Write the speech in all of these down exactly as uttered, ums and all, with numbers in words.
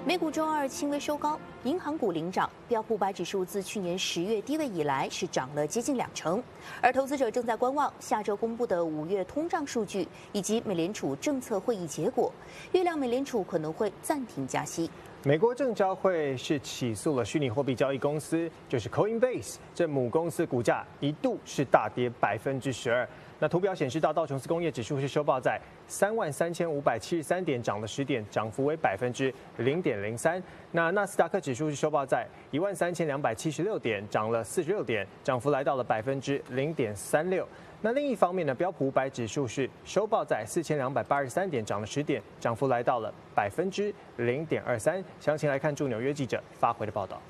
美股周二轻微收高，银行股领涨，标普五百指数自去年十月低位以来是涨了接近两成。而投资者正在观望下周公布的五月通胀数据以及美联储政策会议结果，预料美联储可能会暂停加息。 美国证交会是起诉了虚拟货币交易公司，就是 Coinbase， 这母公司股价一度是大跌百分之十二。那图表显示到道琼斯工业指数是收报在三万三千五百七十三点，涨了十点，涨幅为百分之零点零三。那纳斯达克指数是收报在一万三千两百七十六点，涨了四十六点，涨幅来到了百分之零点三六。那另一方面呢，标普五百指数是收报在四千两百八十三点，涨了十点，涨幅来到了百分之零点二三。详情来看驻纽约记者发回的报道。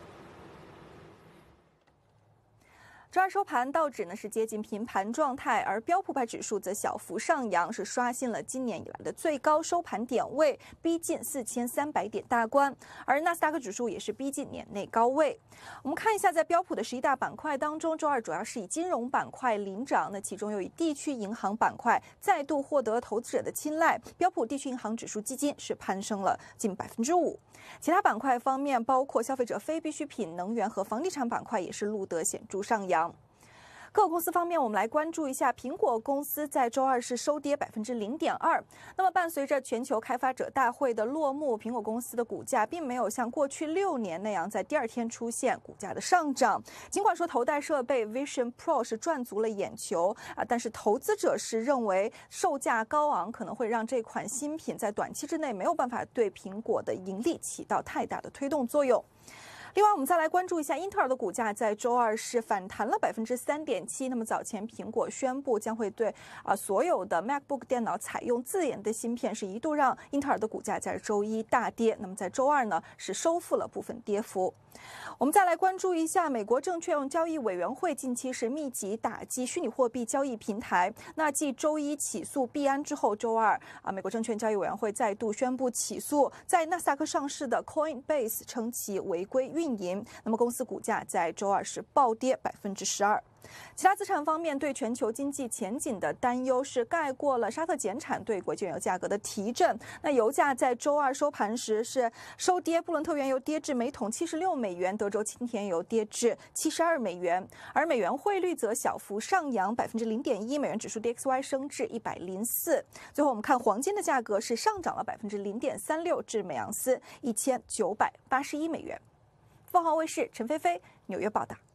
周二收盘，道指呢是接近平盘状态，而标普五百指数则小幅上扬，是刷新了今年以来的最高收盘点位，逼近四千三百点大关。而纳斯达克指数也是逼近年内高位。我们看一下，在标普的十一大板块当中，周二主要是以金融板块领涨，那其中又以地区银行板块再度获得投资者的青睐，标普地区银行指数基金是攀升了近百分之五。其他板块方面，包括消费者非必需品、能源和房地产板块也是录得显著上扬。个股公司方面，我们来关注一下苹果公司在周二是收跌百分之零点二。那么，伴随着全球开发者大会的落幕，苹果公司的股价并没有像过去六年那样在第二天出现股价的上涨。尽管说头戴设备 Vision Pro 是赚足了眼球啊，但是投资者是认为售价高昂可能会让这款新品在短期之内没有办法对苹果的盈利起到太大的推动作用。另外，我们再来关注一下英特尔的股价，在周二是反弹了百分之三点七。那么早前苹果宣布将会对啊、呃、所有的 MacBook 电脑采用自研的芯片，是一度让英特尔的股价在周一大跌。那么在周二呢，是收复了部分跌幅。我们再来关注一下美国证券交易委员会近期是密集打击虚拟货币交易平台。那继周一起诉币安之后，周二啊，美国证券交易委员会再度宣布起诉在纳斯达克上市的 Coinbase， 称其违规运营。那么公司股价在周二是暴跌百分之十二。其他资产方面，对全球经济前景的担忧是盖过了沙特减产对国际原油价格的提振。那油价在周二收盘时是收跌，布伦特原油跌至每桶七十六美元，德州轻甜油跌至七十二美元，而美元汇率则小幅上扬百分之零点一，美元指数 D X Y 升至一百零四。最后我们看黄金的价格是上涨了百分之零点三六，至每盎司一千九百八十一美元。凤凰卫视陈菲菲纽约报道。